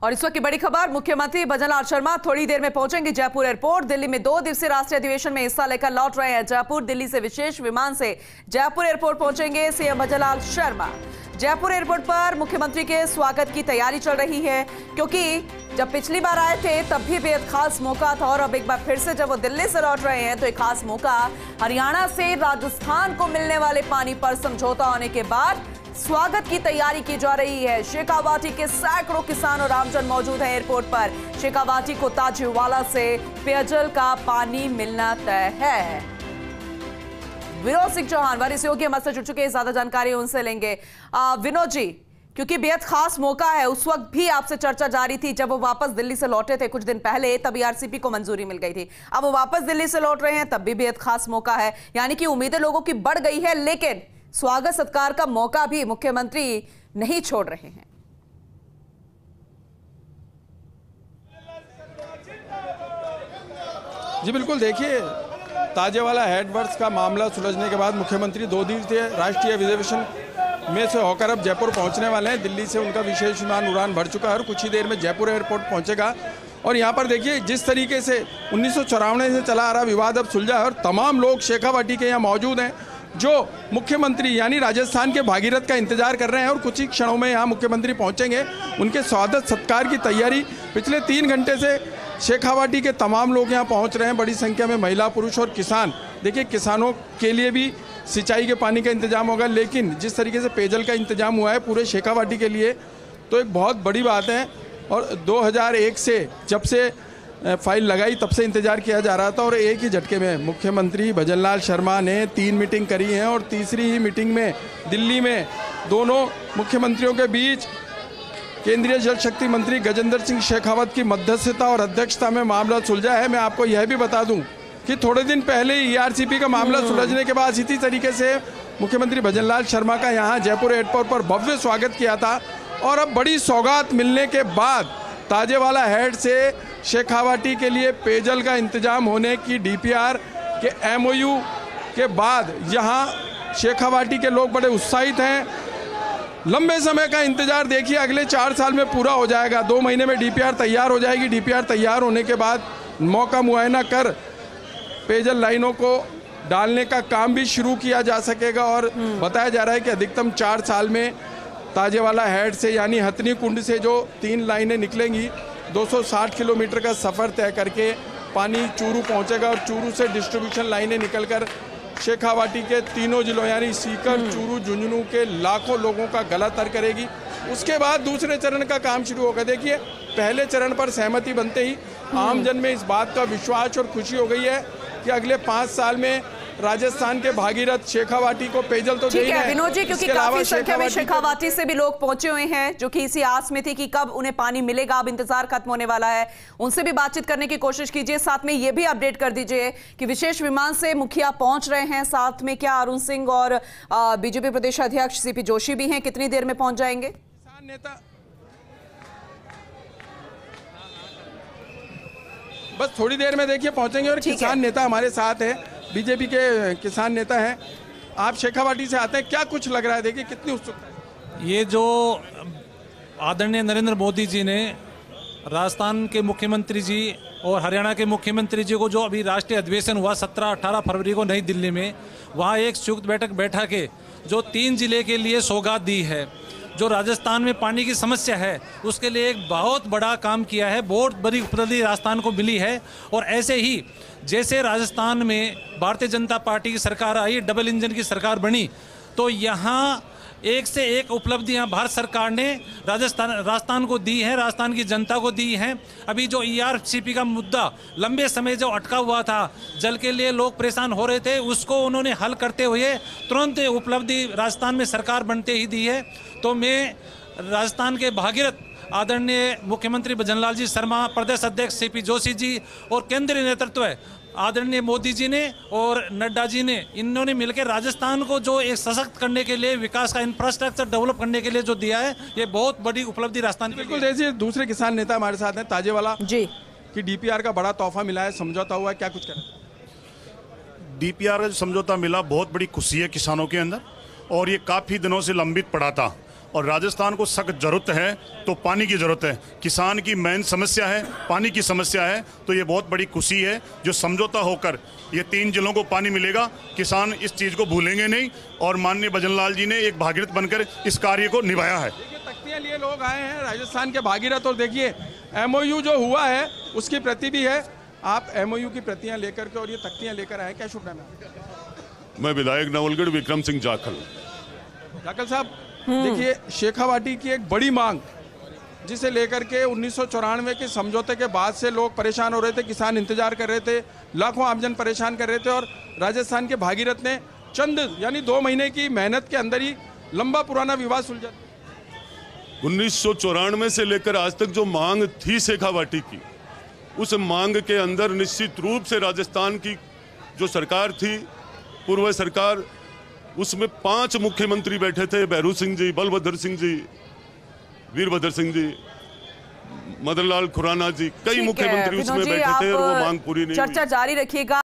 और इस वक्त की बड़ी खबर, मुख्यमंत्री भजनलाल शर्मा थोड़ी देर में पहुंचेंगे जयपुर एयरपोर्ट। दिल्ली में 2 दिवसीय राष्ट्रीय अधिवेशन में हिस्सा लेकर लौट रहे हैं जयपुर। दिल्ली से विशेष विमान से जयपुर एयरपोर्ट पहुंचेंगे सीएम भजनलाल शर्मा। जयपुर एयरपोर्ट पर मुख्यमंत्री के स्वागत की तैयारी चल रही है, क्योंकि जब पिछली बार आए थे तब भी बेहद खास मौका था और अब एक बार फिर से जब वो दिल्ली से लौट रहे हैं तो एक खास मौका, हरियाणा से राजस्थान को मिलने वाले पानी पर समझौता होने के बाद स्वागत की तैयारी की जा रही है। शेखावाटी के सैकड़ों किसान और आमजन मौजूद हैं एयरपोर्ट पर। शेखावाटी को ताजेवाला से पेयजल का पानी मिलना तय है। विनोद सिंह चौहान वारिस योगी हमारे साथ जुड़ चुके हैं, ज्यादा जानकारी उनसे लेंगे। विनोद जी, क्योंकि बेहद खास मौका है, उस वक्त भी आपसे चर्चा जारी थी जब वो वापस दिल्ली से लौटे थे कुछ दिन पहले, तब ईआरसीपी को मंजूरी मिल गई थी। अब वो वापस दिल्ली से लौट रहे हैं, तब भी बेहद खास मौका है, यानी कि उम्मीदें लोगों की बढ़ गई है, लेकिन स्वागत सत्कार का मौका भी मुख्यमंत्री नहीं छोड़ रहे हैं। जी बिल्कुल, देखिए ताजेवाला हेडवर्क्स का मामला सुलझने के बाद मुख्यमंत्री 2 दिवसीय राष्ट्रीय अधिवेशन में से होकर अब जयपुर पहुंचने वाले हैं। दिल्ली से उनका विशेष विमान उड़ान भर चुका है और कुछ ही देर में जयपुर एयरपोर्ट पहुंचेगा। और यहाँ पर देखिए जिस तरीके से 1994 से चला आ रहा विवाद अब सुलझा है और तमाम लोग शेखावाटी के यहाँ मौजूद हैं जो मुख्यमंत्री यानी राजस्थान के भागीरथ का इंतजार कर रहे हैं और कुछ ही क्षणों में यहाँ मुख्यमंत्री पहुँचेंगे। उनके स्वागत सत्कार की तैयारी पिछले 3 घंटे से शेखावाटी के तमाम लोग यहाँ पहुँच रहे हैं। बड़ी संख्या में महिला, पुरुष और किसान। देखिए किसानों के लिए भी सिंचाई के पानी का इंतजाम होगा, लेकिन जिस तरीके से पेयजल का इंतजाम हुआ है पूरे शेखावाटी के लिए तो एक बहुत बड़ी बात है। और 2001 से जब से फाइल लगाई तब से इंतजार किया जा रहा था और एक ही झटके में मुख्यमंत्री भजनलाल शर्मा ने 3 मीटिंग करी हैं और तीसरी ही मीटिंग में दिल्ली में दोनों मुख्यमंत्रियों के बीच केंद्रीय जल शक्ति मंत्री गजेंद्र सिंह शेखावत की मध्यस्थता और अध्यक्षता में मामला सुलझा है। मैं आपको यह भी बता दूं कि थोड़े दिन पहले ईआरसीपी का मामला सुलझने के बाद इसी तरीके से मुख्यमंत्री भजनलाल शर्मा का यहाँ जयपुर एयरपोर्ट पर भव्य स्वागत किया था। और अब बड़ी सौगात मिलने के बाद ताजेवाला हेड से शेखावाटी के लिए पेयजल का इंतजाम होने की डीपीआर के एमओयू के बाद यहाँ शेखावाटी के लोग बड़े उत्साहित हैं। लंबे समय का इंतजार देखिए अगले 4 साल में पूरा हो जाएगा। 2 महीने में डीपीआर तैयार हो जाएगी। डीपीआर तैयार होने के बाद मौका मुआयना कर पेयजल लाइनों को डालने का काम भी शुरू किया जा सकेगा। और बताया जा रहा है कि अधिकतम 4 साल में ताजेवाला हेड से यानी हथनी कुंड से जो 3 लाइनें निकलेंगी 260 किलोमीटर का सफ़र तय करके पानी चूरू पहुंचेगा और चूरू से डिस्ट्रीब्यूशन लाइनें निकलकर शेखावाटी के तीनों जिलों यानी सीकर, चूरू, झुंझुनू के लाखों लोगों का गला तर करेगी। उसके बाद दूसरे चरण का काम शुरू होगा। देखिए पहले चरण पर सहमति बनते ही आमजन में इस बात का विश्वास और खुशी हो गई है कि अगले 5 साल में राजस्थान के भागीरथ शेखावाटी को पेयजल तो देंगे। विनोद जी, क्योंकि काफी संख्या में शेखावाटी से भी लोग पहुंचे हुए हैं जो कि इसी आस में थे कि कब उन्हें पानी मिलेगा। अब इंतजार खत्म होने वाला है, उनसे भी बातचीत करने की कोशिश कीजिए। साथ में ये भी अपडेट कर दीजिए कि विशेष विमान से मुखिया पहुंच रहे हैं, साथ में क्या अरुण सिंह और बीजेपी प्रदेश अध्यक्ष सीपी जोशी भी हैं, कितनी देर में पहुंच जाएंगे? किसान नेता बस थोड़ी देर में देखिए पहुंचेंगे और किसान नेता हमारे साथ है, बीजेपी के किसान नेता हैं। आप शेखावाटी से आते हैं, क्या कुछ लग रहा है? देखिए कितनी उत्सुकता। ये जो आदरणीय नरेंद्र मोदी जी ने राजस्थान के मुख्यमंत्री जी और हरियाणा के मुख्यमंत्री जी को जो अभी राष्ट्रीय अधिवेशन हुआ 17-18 फरवरी को नई दिल्ली में, वहाँ एक संयुक्त बैठक बैठा के जो 3 जिले के लिए सौगात दी है, जो राजस्थान में पानी की समस्या है उसके लिए एक बहुत बड़ा काम किया है। बहुत बड़ी उपलब्धि राजस्थान को मिली है। और ऐसे ही जैसे राजस्थान में भारतीय जनता पार्टी की सरकार आई, डबल इंजन की सरकार बनी, तो यहाँ एक से एक उपलब्धियां भारत सरकार ने राजस्थान को दी है, राजस्थान की जनता को दी हैं। अभी जो ईआरसीपी का मुद्दा लंबे समय जो अटका हुआ था, जल के लिए लोग परेशान हो रहे थे, उसको उन्होंने हल करते हुए तुरंत उपलब्धि राजस्थान में सरकार बनते ही दी है। तो मैं राजस्थान के भागीरथ आदरणीय मुख्यमंत्री भजनलाल जी शर्मा, प्रदेश अध्यक्ष सीपी जोशी जी और केंद्रीय नेतृत्व है आदरणीय मोदी जी ने और नड्डा जी ने, इन्होंने मिलकर राजस्थान को जो एक सशक्त करने के लिए, विकास का इंफ्रास्ट्रक्चर डेवलप करने के लिए जो दिया है, ये बहुत बड़ी उपलब्धि राजस्थान की। बिल्कुल, देखिए दूसरे किसान नेता हमारे साथ हैं। ताजेवाला जी की डीपीआर का बड़ा तोहफा मिला है, समझौता हुआ है, क्या कुछ करें? डीपीआर का समझौता मिला, बहुत बड़ी खुशी है किसानों के अंदर और ये काफ़ी दिनों से लंबित पड़ा था और राजस्थान को सख्त जरूरत है तो पानी की जरूरत है। किसान की मेन समस्या है, पानी की समस्या है। तो ये बहुत बड़ी खुशी है जो समझौता होकर ये 3 जिलों को पानी मिलेगा। किसान इस चीज़ को भूलेंगे नहीं और माननीय भजनलाल जी ने एक भागीरथ बनकर इस कार्य को निभाया है। तख्तियां लिए लोग आए हैं राजस्थान के भागीरथ, और देखिए MOU जो हुआ है उसकी प्रति भी है। आप MOU की प्रतियां लेकर के और ये तख्तियां लेकर आए, क्या शुभ नाम है? मैं विधायक नवलगढ़ विक्रम सिंह जाखल साहब, देखिए शेखावाटी की एक बड़ी मांग जिसे लेकर के 1994 के समझौते के बाद से लोग परेशान हो रहे थे, किसान इंतजार कर रहे थे, लाखों आमजन परेशान कर रहे थे, और राजस्थान के भागीरथ ने चंद यानी 2 महीने की मेहनत के अंदर ही लंबा पुराना विवाद सुलझा। 1994 से लेकर आज तक जो मांग थी शेखावाटी की, उस मांग के अंदर निश्चित रूप से राजस्थान की जो सरकार थी, पूर्व सरकार, उसमें 5 मुख्यमंत्री बैठे थे। भैरू सिंह जी, बलभद्र सिंह जी, वीरभद्र सिंह जी, मदन लाल खुराना जी, कई मुख्यमंत्री उसमें बैठे थे और वो मांग पूरी नहीं हुई। चर्चा जारी रखिएगा।